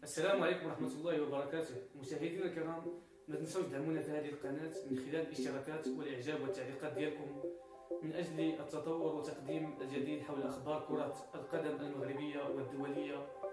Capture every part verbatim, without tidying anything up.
السلام عليكم ورحمة الله وبركاته. مشاهدينا الكرام، ما تنسوش تدعمونا في هذه القناة من خلال الاشتراكات والإعجاب والتعليقات ديالكم من أجل التطور وتقديم الجديد حول أخبار كرة القدم المغربية والدولية.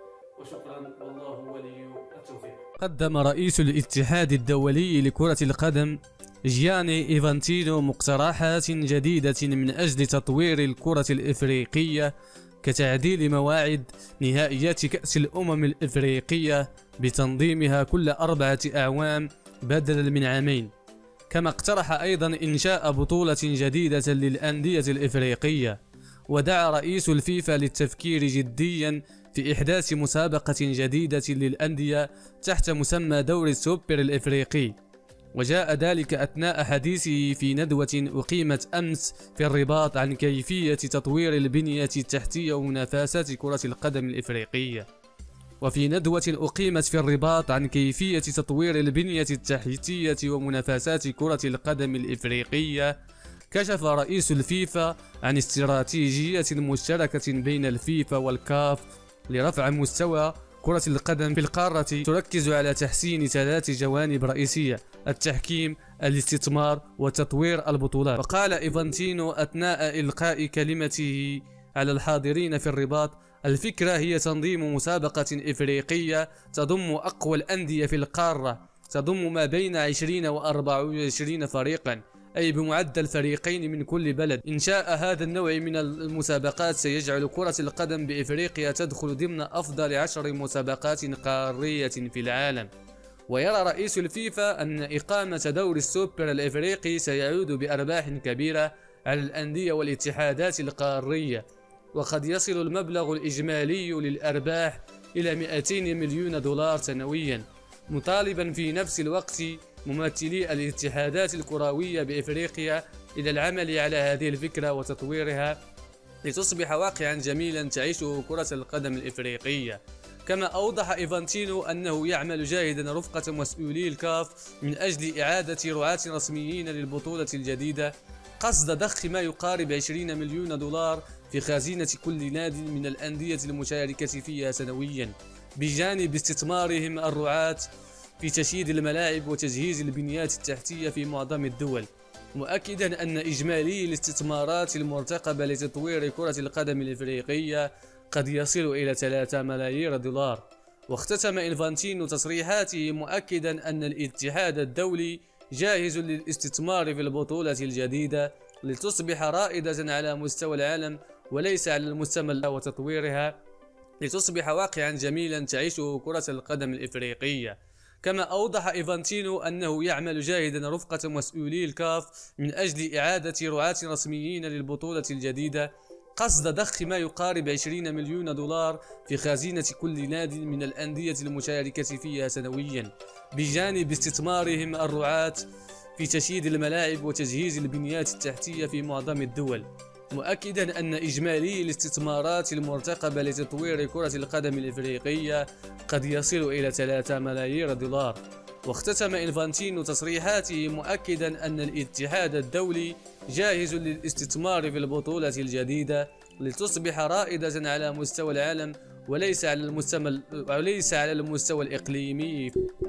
وشكرا، والله ولي التوفيق. قدم رئيس الاتحاد الدولي لكرة القدم جياني إيفانتينو مقترحات جديدة من أجل تطوير الكرة الإفريقية كتعديل مواعيد نهائيات كأس الأمم الإفريقية بتنظيمها كل أربعة أعوام بدلا من عامين، كما اقترح أيضا إنشاء بطولة جديدة للأندية الإفريقية. ودعا رئيس الفيفا للتفكير جديا في إحداث مسابقة جديدة للأندية تحت مسمى دوري السوبر الإفريقي، وجاء ذلك أثناء حديثه في ندوة أقيمت أمس في الرباط عن كيفية تطوير البنية التحتية ومنافسات كرة القدم الإفريقية. وفي ندوة أقيمت في الرباط عن كيفية تطوير البنية التحتية ومنافسات كرة القدم الإفريقية، كشف رئيس الفيفا عن استراتيجية مشتركة بين الفيفا والكاف لرفع مستوى كرة القدم في القارة تركز على تحسين ثلاث جوانب رئيسية: التحكيم، الاستثمار، وتطوير البطولات. وقال إيفانتينو أثناء إلقاء كلمته على الحاضرين في الرباط: الفكرة هي تنظيم مسابقة إفريقية تضم أقوى الأندية في القارة، تضم ما بين عشرين و أربعة وعشرين فريقا، أي بمعدل فريقين من كل بلد. إنشاء هذا النوع من المسابقات سيجعل كرة القدم بإفريقيا تدخل ضمن أفضل عشر مسابقات قارية في العالم. ويرى رئيس الفيفا أن إقامة دوري السوبر الإفريقي سيعود بأرباح كبيرة على الأندية والاتحادات القارية، وقد يصل المبلغ الإجمالي للأرباح إلى مئتين مليون دولار سنويا، مطالبا في نفس الوقت ممثلي الاتحادات الكروية بإفريقيا إلى العمل على هذه الفكرة وتطويرها لتصبح واقعا جميلا تعيشه كرة القدم الإفريقية. كما أوضح إيفانتينو أنه يعمل جاهدا رفقة مسؤولي الكاف من أجل إعادة رعاة رسميين للبطولة الجديدة قصد ضخ ما يقارب عشرين مليون دولار في خزينة كل نادي من الأندية المشاركة فيها سنويا، بجانب استثمارهم الرعاة في تشييد الملاعب وتجهيز البنيات التحتية في معظم الدول، مؤكدا أن إجمالي الاستثمارات المرتقبة لتطوير كرة القدم الإفريقية قد يصل إلى ثلاثة ملايير دولار. واختتم إنفانتينو تصريحاته مؤكدا أن الاتحاد الدولي جاهز للاستثمار في البطولة الجديدة لتصبح رائدة على مستوى العالم وليس على المستوى، وتطويرها لتصبح واقعا جميلا تعيشه كرة القدم الإفريقية. كما أوضح إيفانتينو أنه يعمل جاهدا رفقة مسؤولي الكاف من أجل إعادة رعاة رسميين للبطولة الجديدة قصد ضخ ما يقارب عشرين مليون دولار في خزينة كل نادي من الأندية المشاركة فيها سنويا، بجانب استثمارهم الرعاة في تشييد الملاعب وتجهيز البنيات التحتية في معظم الدول، مؤكدا أن إجمالي الاستثمارات المرتقبة لتطوير كرة القدم الإفريقية قد يصل إلى ثلاثة ملايير دولار. واختتم إنفانتينو تصريحاته مؤكدا أن الاتحاد الدولي جاهز للاستثمار في البطولة الجديدة لتصبح رائدة على مستوى العالم وليس على المستوى وليس على المستوى الإقليمي.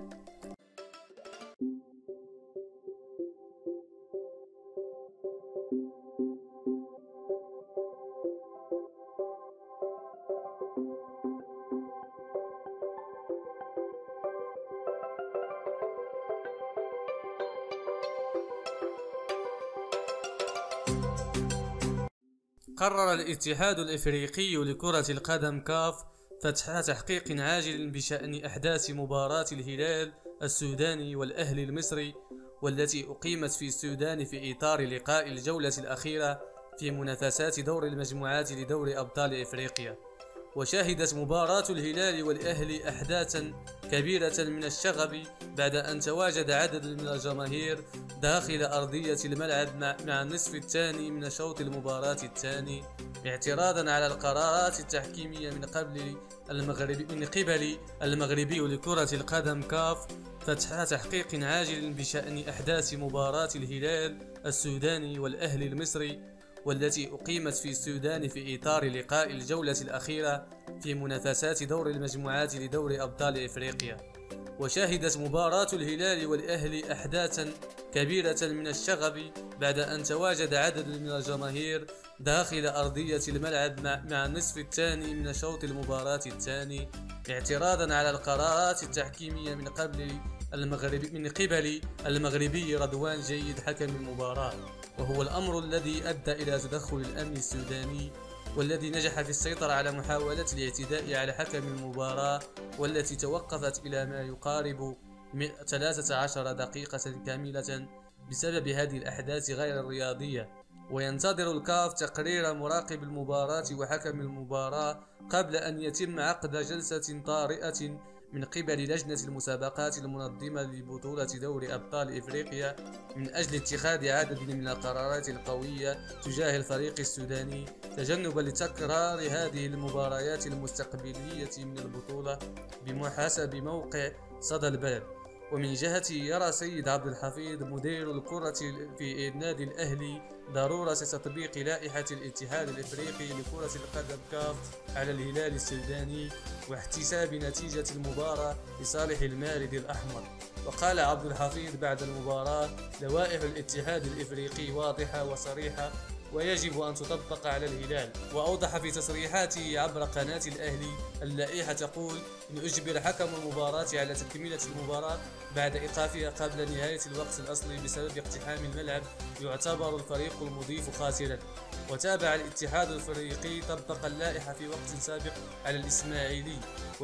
قرر الاتحاد الإفريقي لكرة القدم كاف فتح تحقيق عاجل بشأن إحداث مباراة الهلال السوداني والأهلي المصري، والتي أقيمت في السودان في إطار لقاء الجولة الأخيرة في منافسات دور المجموعات لدور أبطال إفريقيا. وشهدت مباراة الهلال والأهلي أحداثا كبيرة من الشغب بعد أن تواجد عدد من الجماهير داخل أرضية الملعب مع النصف الثاني من شوط المباراة الثاني، اعتراضا على القرارات التحكيمية من قبل المغربي من قبل المغربي لكرة القدم كاف فتح تحقيق عاجل بشأن إحداث مباراة الهلال السوداني والأهلي المصري، والتي أقيمت في السودان في إطار لقاء الجولة الأخيرة في منافسات دور المجموعات لدور أبطال إفريقيا. وشهدت مباراة الهلال والأهلي أحداثا كبيرة من الشغب بعد أن تواجد عدد من الجماهير داخل أرضية الملعب مع النصف الثاني من شوط المباراة الثاني، اعتراضا على القرارات التحكيمية من قبل المغرب من قبل المغربي رضوان جيد حكم المباراة، وهو الأمر الذي أدى إلى تدخل الأمن السوداني والذي نجح في السيطرة على محاولة الاعتداء على حكم المباراة، والتي توقفت إلى ما يقارب ثلاثة عشر دقيقة كاملة بسبب هذه الأحداث غير الرياضية. وينتظر الكاف تقرير مراقب المباراة وحكم المباراة قبل أن يتم عقد جلسة طارئة من قبل لجنة المسابقات المنظمة لبطولة دوري أبطال إفريقيا من أجل اتخاذ عدد من القرارات القوية تجاه الفريق السوداني تجنبا لتكرار هذه المباريات المستقبلية من البطولة بحسب موقع صدى البلد. ومن جهته يرى سيد عبد الحفيظ مدير الكرة في النادي الأهلي ضرورة تطبيق لائحة الاتحاد الإفريقي لكرة القدم كاف على الهلال السوداني واحتساب نتيجة المباراة لصالح المارد الأحمر. وقال عبد الحفيظ بعد المباراة: لوائح الاتحاد الإفريقي واضحة وصريحة ويجب أن تطبق على الهلال. وأوضح في تصريحاته عبر قناة الأهلي: اللائحة تقول أن أجبر حكم المباراة على تكملة المباراة بعد إيقافها قبل نهاية الوقت الأصلي بسبب اقتحام الملعب يعتبر الفريق المضيف خاسرا. وتابع الاتحاد الإفريقي طبق اللائحة في وقت سابق على الإسماعيلي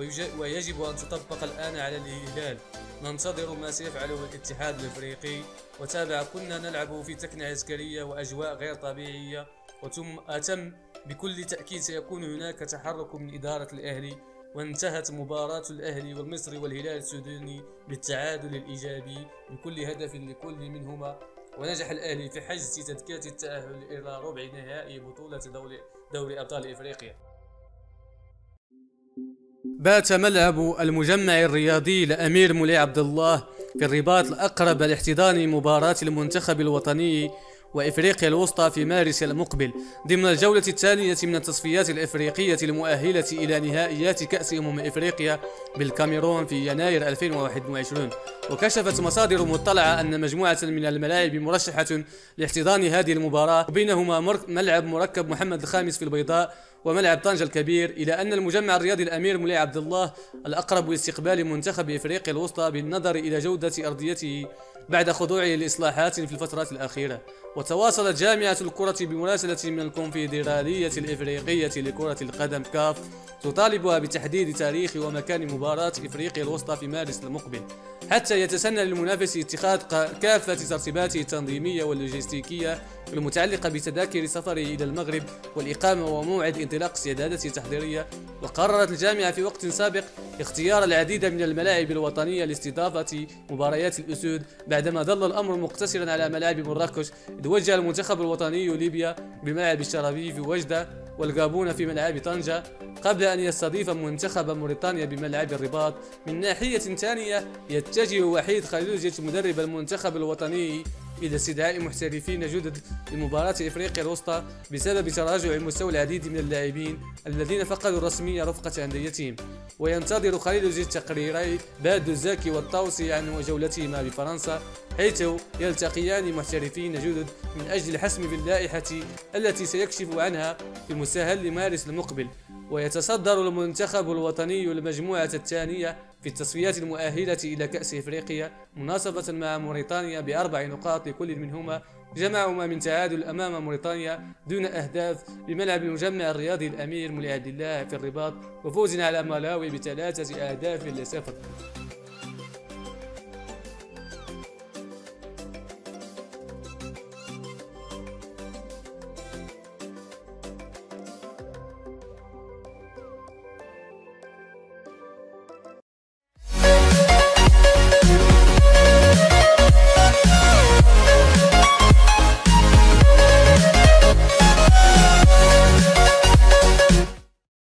ويجب أن تطبق الآن على الهلال. ننتظر ما سيفعله الاتحاد الإفريقي. وتابع: كنا نلعب في تكنة عسكرية وأجواء غير طبيعية، وتم أتم بكل تأكيد سيكون هناك تحرك من إدارة الأهلي. وانتهت مباراة الأهلي والمصري والهلال السوداني بالتعادل الإيجابي بكل هدف لكل منهما، ونجح الأهلي في حجز تذكرة التأهل إلى ربع نهائي بطولة دوري, دوري أبطال إفريقيا. بات ملعب المجمع الرياضي لأمير مولاي عبد الله في الرباط الأقرب لاحتضان مباراة المنتخب الوطني وإفريقيا الوسطى في مارس المقبل ضمن الجولة الثانية من التصفيات الإفريقية المؤهلة إلى نهائيات كأس أمم إفريقيا بالكاميرون في يناير ألفين وواحد وعشرين. وكشفت مصادر مطلعة أن مجموعة من الملاعب مرشحة لاحتضان هذه المباراة، وبينهما ملعب مركب محمد الخامس في البيضاء وملعب طنجة الكبير، إلى أن المجمع الرياضي الأمير مولاي عبد الله الأقرب لاستقبال منتخب إفريقيا الوسطى بالنظر إلى جودة أرضيته بعد خضوعه لإصلاحات في الفترات الأخيرة. وتواصلت جامعة الكرة بمراسلة من الكونفدرالية الإفريقية لكرة القدم كاف تطالبها بتحديد تاريخ ومكان مباراة إفريقيا الوسطى في مارس المقبل حتى يتسنى للمنافس اتخاذ كافة ترتيباته التنظيمية واللوجستيكية المتعلقة بتذاكر سفره إلى المغرب والإقامة وموعد انطلاق استعداداته التحضيرية. وقررت الجامعة في وقت سابق اختيار العديد من الملاعب الوطنية لاستضافة مباريات الأسود بعدما ظل الأمر مقتصرا على ملاعب مراكش، إذ وجه المنتخب الوطني ليبيا بملعب الشرابي في وجدة والغابون في ملعب طنجة قبل أن يستضيف منتخب موريتانيا بملعب الرباط. من ناحية ثانية يتجه وحيد خليلوجيتش مدرب المنتخب الوطني إلى استدعاء محترفين جدد لمباراة إفريقيا الوسطى بسبب تراجع مستوى العديد من اللاعبين الذين فقدوا الرسمية رفقة أنديتهم. وينتظر خليلوجيتش تقريري بادو الزاكي والطاوسي عن جولتهما بفرنسا، حيث يلتقيان محترفين جدد من أجل الحسم في اللائحة التي سيكشف عنها في المسهل لمارس المقبل. ويتصدر المنتخب الوطني المجموعة الثانية في التصفيات المؤهلة إلى كأس إفريقيا مناصفة مع موريتانيا بأربع نقاط لكل منهما، جمعهما من تعادل أمام موريتانيا دون أهداف بملعب المجمع الرياضي الأمير مولاي عبد الله في الرباط، وفوز على مالاوي بثلاثة أهداف لصفر.